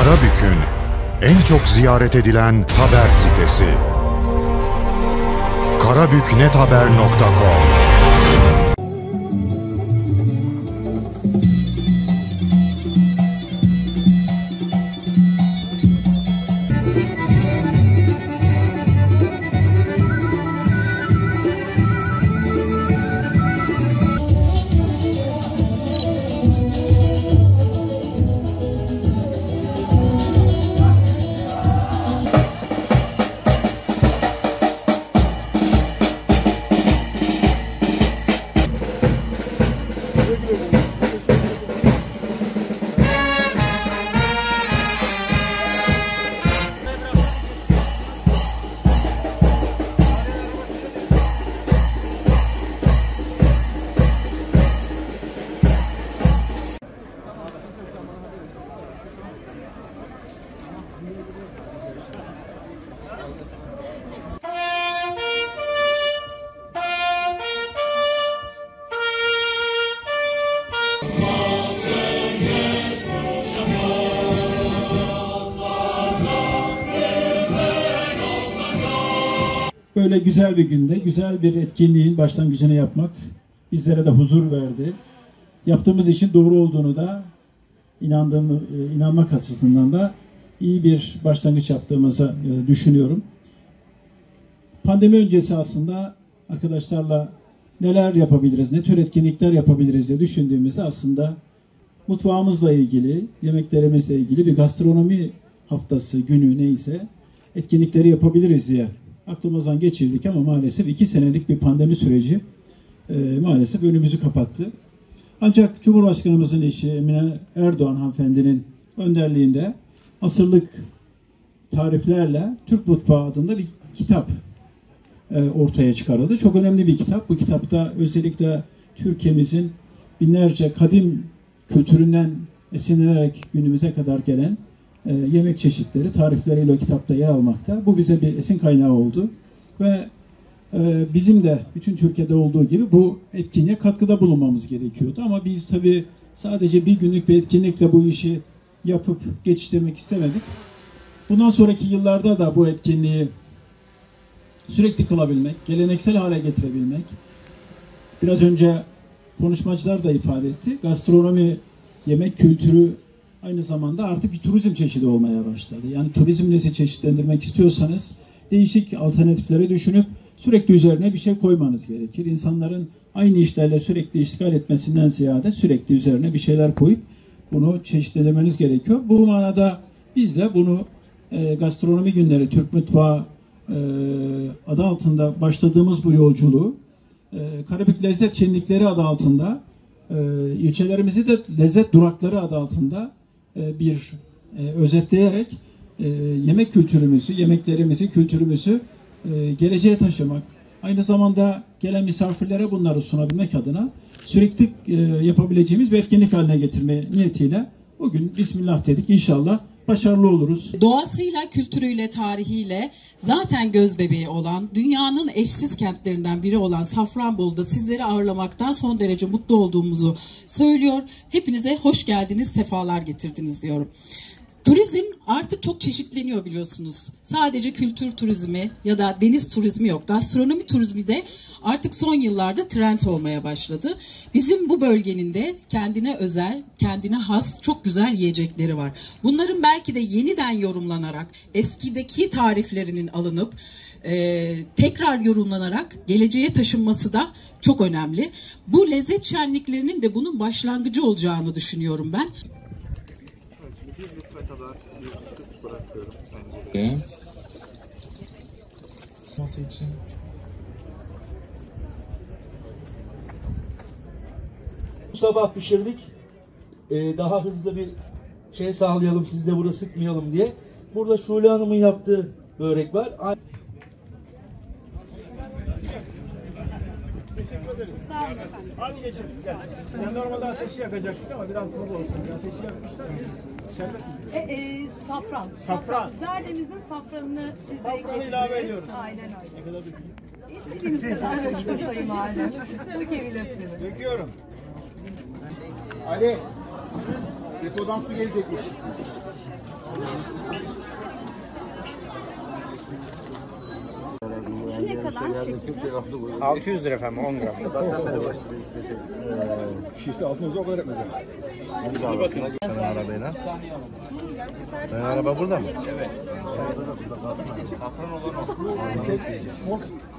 Karabük'ün en çok ziyaret edilen haber sitesi. karabüknethaber.com. Böyle güzel bir günde, güzel bir etkinliğin başlangıcını yapmak bizlere de huzur verdi. Yaptığımız için doğru olduğunu da inanmak açısından da iyi bir başlangıç yaptığımızı düşünüyorum. Pandemi öncesi aslında arkadaşlarla neler yapabiliriz, ne tür etkinlikler yapabiliriz diye düşündüğümüzde aslında mutfağımızla ilgili, yemeklerimizle ilgili bir gastronomi haftası, günü neyse etkinlikleri yapabiliriz diye aklımızdan geçirdik ama maalesef 2 senelik bir pandemi süreci maalesef önümüzü kapattı. Ancak Cumhurbaşkanımızın eşi Emine Erdoğan hanımefendinin önderliğinde asırlık tariflerle Türk Mutfağı adında bir kitap ortaya çıkarıldı. Çok önemli bir kitap. Bu kitapta özellikle Türkiye'mizin binlerce kadim kültüründen esinlenerek günümüze kadar gelen yemek çeşitleri, tarifleriyle o kitapta yer almakta. Bu bize bir esin kaynağı oldu. Ve bizim de bütün Türkiye'de olduğu gibi bu etkinliğe katkıda bulunmamız gerekiyordu. Ama biz tabii sadece bir günlük bir etkinlikle bu işi yapıp geçiştirmek istemedik. Bundan sonraki yıllarda da bu etkinliği sürekli kılabilmek, geleneksel hale getirebilmek, biraz önce konuşmacılar da ifade etti. Gastronomi, yemek kültürü aynı zamanda artık bir turizm çeşidi olmaya başladı. Yani turizmle çeşitlendirmek istiyorsanız değişik alternatifleri düşünüp sürekli üzerine bir şey koymanız gerekir. İnsanların aynı işlerle sürekli iştigal etmesinden ziyade sürekli üzerine bir şeyler koyup bunu çeşitlendirmeniz gerekiyor. Bu manada biz de bunu gastronomi günleri, Türk mutfağı adı altında başladığımız bu yolculuğu Karabük Lezzet Şenlikleri adı altında ilçelerimizi de lezzet durakları adı altında bir özetleyerek yemek kültürümüzü, yemeklerimizi, kültürümüzü geleceğe taşımak, aynı zamanda gelen misafirlere bunları sunabilmek adına sürekli yapabileceğimiz bir etkinlik haline getirme niyetiyle bugün Bismillah dedik. İnşallah başarılı oluruz. Doğasıyla, kültürüyle, tarihiyle zaten gözbebeği olan, dünyanın eşsiz kentlerinden biri olan Safranbolu'da sizleri ağırlamaktan son derece mutlu olduğumuzu söylüyor. Hepinize hoş geldiniz, sefalar getirdiniz diyorum. Turizm artık çok çeşitleniyor biliyorsunuz. Sadece kültür turizmi ya da deniz turizmi yok. Gastronomi turizmi de artık son yıllarda trend olmaya başladı. Bizim bu bölgenin de kendine özel, kendine has çok güzel yiyecekleri var. Bunların belki de yeniden yorumlanarak, eskideki tariflerinin alınıp tekrar yorumlanarak geleceğe taşınması da çok önemli. Bu lezzet şenliklerinin de bunun başlangıcı olacağını düşünüyorum ben. Bir litre kadar bir süt bırakıyorum tencereye. Nasıl için? Bu sabah pişirdik. Daha hızlı bir şey sağlayalım, siz de burada sıkmayalım diye. Burada Şule Hanım'ın yaptığı börek var. Teşekkür ederiz. Sağ olun efendim. Hadi geçelim. Gel. Yani normalde ateşi yakacaktık ama biraz hızlı olsun. Ateşi yakmışlar. Biz şerbet mi? Safran. Safran. Zerdemizin safranını size Safranı ilave ediyoruz. Aynen öyle. Ne kadar dökeyim? İstediğiniz kadar dökün sayın valim. Dökebilirsiniz. Döküyorum. Ali. Depodan su gelecekmiş. Şu ne kadar? 600 lira efendim, 10 gram. Şişte altınızı o kadar etmeyecek. Senin arabayla. Senin araba burada mı? Safran olan o.